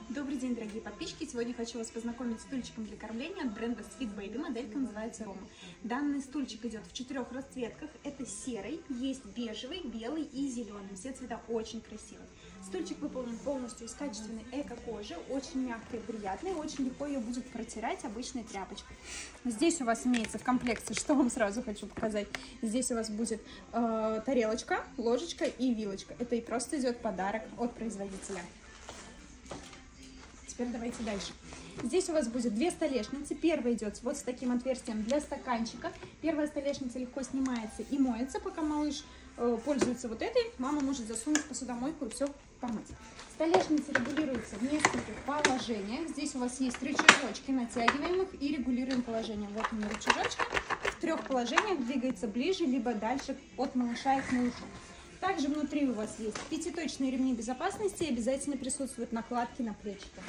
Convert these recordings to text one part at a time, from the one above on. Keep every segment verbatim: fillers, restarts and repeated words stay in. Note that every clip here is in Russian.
Добрый день, дорогие подписчики! Сегодня хочу вас познакомить с стульчиком для кормления от бренда Sweet Baby. Моделька называется Рома. Данный стульчик идет в четырех расцветках. Это серый, есть бежевый, белый и зеленый. Все цвета очень красивые. Стульчик выполнен полностью из качественной эко-кожи, очень мягкой и приятной, очень легко ее будет протирать обычной тряпочкой. Здесь у вас имеется в комплекте, что вам сразу хочу показать, здесь у вас будет э, тарелочка, ложечка и вилочка. Это и просто идет подарок от производителя. Теперь давайте дальше. Здесь у вас будет две столешницы. Первая идет вот с таким отверстием для стаканчика. Первая столешница легко снимается и моется. Пока малыш э, пользуется вот этой, мама может засунуть в посудомойку и все помыть. Столешница регулируется в нескольких положениях. Здесь у вас есть рычажочки натягиваемых и регулируем положение. Вот они рычажочки. В трех положениях двигается ближе либо дальше от малыша и к малышу. Также внутри у вас есть пятиточные ремни безопасности и обязательно присутствуют накладки на плечики.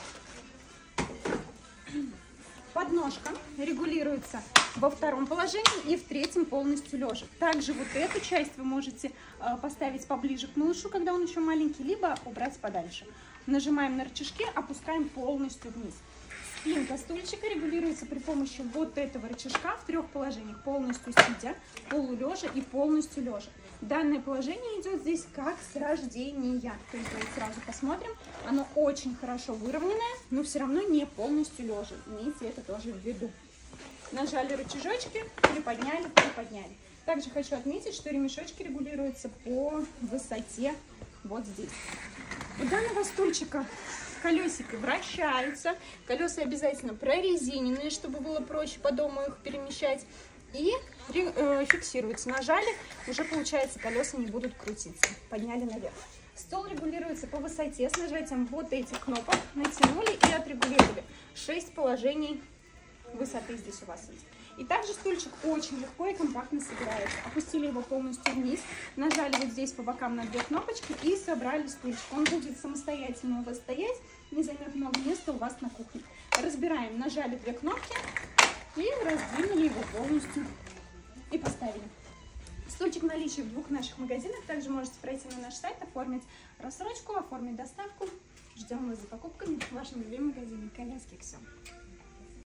Подножка регулируется во втором положении и в третьем полностью лежа. Также вот эту часть вы можете э, поставить поближе к малышу, когда он еще маленький, либо убрать подальше. Нажимаем на рычажки, опускаем полностью вниз. Спинка стульчика регулируется при помощи вот этого рычажка в трех положениях. Полностью сидя, полулежа и полностью лежа. Данное положение идет здесь как с рождения. То есть вот сразу посмотрим. Оно очень хорошо выровненное, но все равно не полностью лежа. Имейте это тоже в виду. Нажали рычажочки, приподняли, приподняли. Также хочу отметить, что ремешочки регулируются по высоте вот здесь. У данного стульчика колесики вращаются, колеса обязательно прорезиненные, чтобы было проще по дому их перемещать, и э, фиксируются. Нажали, уже получается колеса не будут крутиться. Подняли наверх. Стол регулируется по высоте с нажатием вот этих кнопок, натянули и отрегулировали. Шесть положений высоты здесь у вас есть. И также стульчик очень легко и компактно собирается. Опустили его полностью вниз, нажали вот здесь по бокам на две кнопочки и собрали стульчик. Он будет самостоятельно у вас стоять, не займет много места у вас на кухне. Разбираем, нажали две кнопки и раздвинули его полностью и поставили. Стульчик в наличии в двух наших магазинах. Также можете пройти на наш сайт, оформить рассрочку, оформить доставку. Ждем вас за покупками в вашем любимом магазине Коляски Ксё.